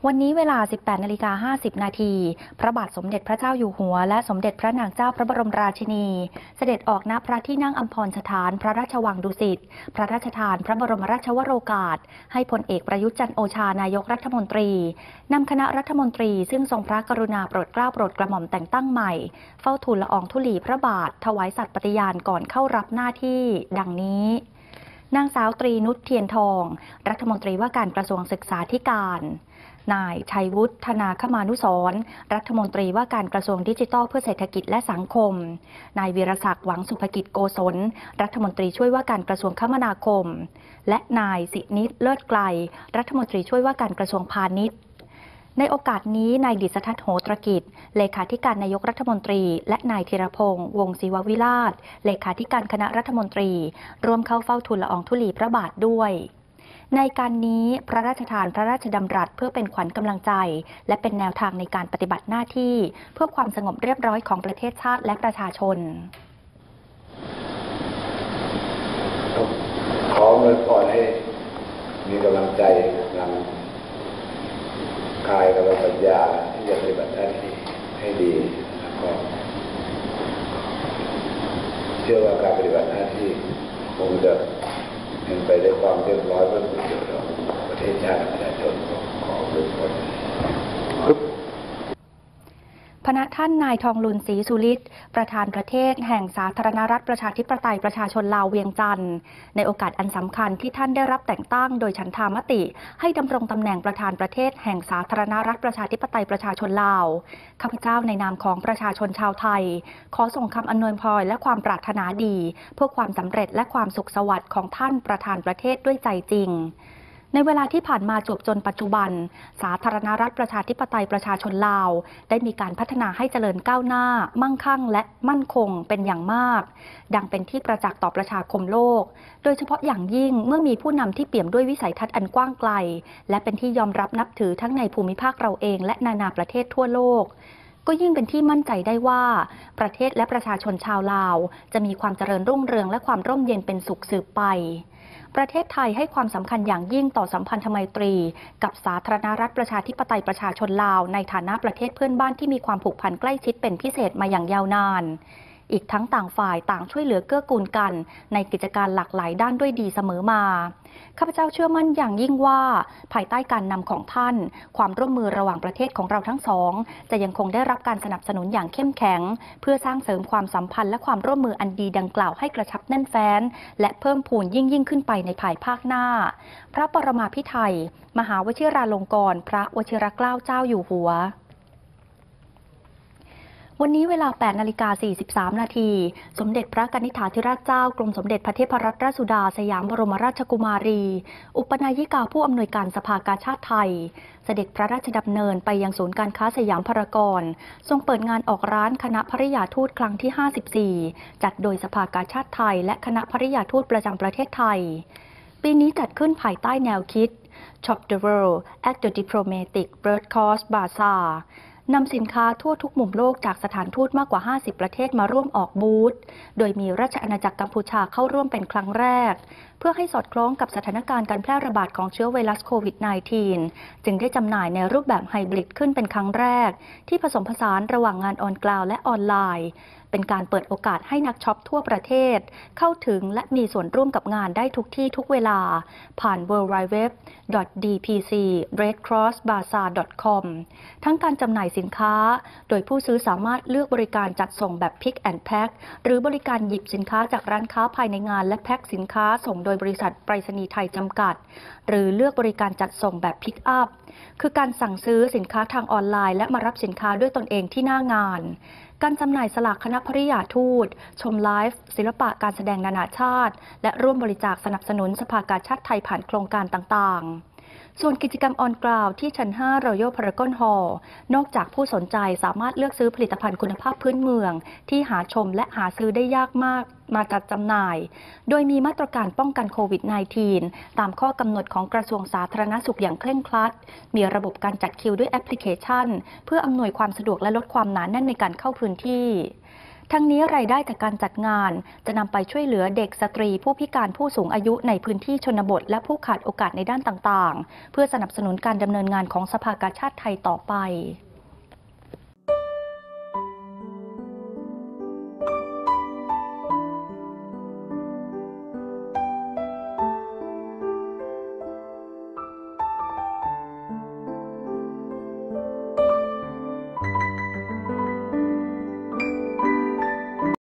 วันนี้เวลา 18:50 นาทีพระบาทสมเด็จพระเจ้าอยู่หัวและสมเด็จพระนางเจ้าพระบรมราชินีเสด็จออกณพระที่นั่งอัมพรสถานพระราชวังดุสิตพระราชทานพระบรมราชวโรกาสให้พลเอกประยุทธ์จันทร์โอชานายกรัฐมนตรีนำคณะรัฐมนตรีซึ่งทรงพระกรุณาโปรดเกล้าโปรดกระหม่อมแต่งตั้งใหม่เฝ้าทูลละอองธุลีพระบาทถวายสัตย์ปฏิญาณก่อนเข้ารับหน้าที่ดังนี้นางสาวตรีนุชเทียนทองรัฐมนตรีว่าการกระทรวงศึกษาธิการนายชัยวุฒิธนาคมานุสรณ์รัฐมนตรีว่าการกระทรวงดิจิทัลเพื่อเศรษฐกิจและสังคมนายวีรศักดิ์หวังสุภกิจโกศลรัฐมนตรีช่วยว่าการกระทรวงคมนาคมและนายสินิษฐ์เลิศไกลรัฐมนตรีช่วยว่าการกระทรวงพาณิชย์ในโอกาสนี้นายดิษฐทัศน์โหตรกิจเลขาธิการนายกรัฐมนตรีและนายธีรพงษ์วงศ์ศิววิราชเลขาธิการคณะรัฐมนตรีร่วมเข้าเฝ้าทูลละอองธุลีพระบาทด้วยในการนี้พระราชทานพระราชดำรัสเพื่อเป็นขวัญกำลังใจและเป็นแนวทางในการปฏิบัติหน้าที่เพื่อความสงบเรียบร้อยของประเทศชาติและประชาชนขออวยพรให้มีกำลังใจนำกายกับปัญญาที่จะปฏิบัติหน้าที่ให้ดีแล้วก็เชื่อว่าการปฏิบัติหน้าที่คงจะเป็นไปด้วยความเรียบร้อยเพื่อประโยชน์ของประเทศชาติและประชาชนของทุกคนพระท่านนายทองลุนศรีสุฤทธิ์ประธานประเทศแห่งสาธารณรัฐประชาธิปไตยประชาชนลาวเวียงจันทร์ในโอกาสอันสำคัญที่ท่านได้รับแต่งตั้งโดยฉันทามติให้ดำรงตำแหน่งประธานประเทศแห่งสาธารณรัฐประชาธิปไตยประชาชนลาวข้าพเจ้าในนามของประชาชนชาวไทยขอส่งคำอำนวยพรและความปรารถนาดีเพื่อความสำเร็จและความสุขสวัสดิ์ของท่านประธานประเทศด้วยใจจริงในเวลาที่ผ่านมาจวบจนปัจจุบันสาธารณรัฐประชาธิปไตยประชาชนลาวได้มีการพัฒนาให้เจริญก้าวหน้ามั่งคั่งและมั่นคงเป็นอย่างมากดังเป็นที่ประจักษ์ต่อประชาคมโลกโดยเฉพาะอย่างยิ่งเมื่อมีผู้นำที่เปี่ยมด้วยวิสัยทัศน์อันกว้างไกลและเป็นที่ยอมรับนับถือทั้งในภูมิภาคเราเองและนานาประเทศทั่วโลกก็ยิ่งเป็นที่มั่นใจได้ว่าประเทศและประชาชนชาวลาวจะมีความเจริญรุ่งเรืองและความร่มเย็นเป็นสุขสืบไปประเทศไทยให้ความสำคัญอย่างยิ่งต่อสัมพันธไมตรีกับสาธารณรัฐประชาธิปไตยประชาชนลาวในฐานะประเทศเพื่อนบ้านที่มีความผูกพันใกล้ชิดเป็นพิเศษมาอย่างยาวนานอีกทั้งต่างฝ่ายต่างช่วยเหลือเกื้อกูลกันในกิจการหลากหลายด้านด้วยดีเสมอมาข้าพเจ้าเชื่อมั่นอย่างยิ่งว่าภายใต้การนำของท่านความร่วมมือระหว่างประเทศของเราทั้งสองจะยังคงได้รับการสนับสนุนอย่างเข้มแข็งเพื่อสร้างเสริมความสัมพันธ์และความร่วมมืออันดีดังกล่าวให้กระชับแน่นแฟ้นและเพิ่มพูนยิ่งขึ้นไปในภายภาคหน้าพระปรมาภิไธยมหาวชิราลงกรณ์พระวชิรเกล้าเจ้าอยู่หัววันนี้เวลา 8:43 นาทีสมเด็จพระกนิษฐาธิราชเจ้ากรมสมเด็จพระเทพรัตนราชสุดาสยามบรมราชกุมารีอุปนายิกาผู้อำนวยการสภากาชาดไทยเสด็จพระราชดำเนินไปยังศูนย์การค้าสยามพารากอนทรงเปิดงานออกร้านคณะภริยาทูตครั้งที่ 54จัดโดยสภากาชาดไทยและคณะภริยาทูตประจำประเทศไทยปีนี้จัดขึ้นภายใต้แนวคิด Shop the World at the Diplomatic Broadcast Bazaarนำสินค้าทั่วทุกมุมโลกจากสถานทูตมากกว่า 50 ประเทศมาร่วมออกบูธโดยมีราชอาณาจักรกัมพูชาเข้าร่วมเป็นครั้งแรกเพื่อให้สอดคล้องกับสถานการณ์การแพร่ระบาดของเชื้อไวรัสโควิด -19 จึงได้จำหน่ายในรูปแบบไฮบริดขึ้นเป็นครั้งแรกที่ผสมผสานระหว่างงานออนกราวด์และออนไลน์เป็นการเปิดโอกาสให้นักช็อปทั่วประเทศเข้าถึงและมีส่วนร่วมกับงานได้ทุกที่ทุกเวลาผ่าน www.dpcredcrossbazaar.com ทั้งการจำหน่ายสินค้าโดยผู้ซื้อสามารถเลือกบริการจัดส่งแบบ Pick and Pack หรือบริการหยิบสินค้าจากร้านค้าภายในงานและแพ็คสินค้าส่งโดยบริษัทไปรษณีย์ไทยจำกัดหรือเลือกบริการจัดส่งแบบ Pick Up คือการสั่งซื้อสินค้าทางออนไลน์และมารับสินค้าด้วยตนเองที่หน้างานการจำหน่ายสลากคณะภริยาทูตชมไลฟ์ศิลปะการแสดงนานาชาติและร่วมบริจาคสนับสนุนสภากาชาดไทยผ่านโครงการต่างๆส่วนกิจกรรมออนกราวด์ที่ชั้น 5 Royal Paragon Hall นอกจากผู้สนใจสามารถเลือกซื้อผลิตภัณฑ์คุณภาพพื้นเมืองที่หาชมและหาซื้อได้ยากมากมาจัดจำหน่ายโดยมีมาตรการป้องกันโควิด -19 ตามข้อกำหนดของกระทรวงสาธารณสุขอย่างเคร่งครัดมีระบบการจัดคิวด้วยแอปพลิเคชันเพื่ออำนวยความสะดวกและลดความหนาแน่นในการเข้าพื้นที่ทั้งนี้รายได้จากการจัดงานจะนำไปช่วยเหลือเด็กสตรีผู้พิการผู้สูงอายุในพื้นที่ชนบทและผู้ขาดโอกาสในด้านต่างๆเพื่อสนับสนุนการดำเนินงานของสภากาชาดไทยต่อไป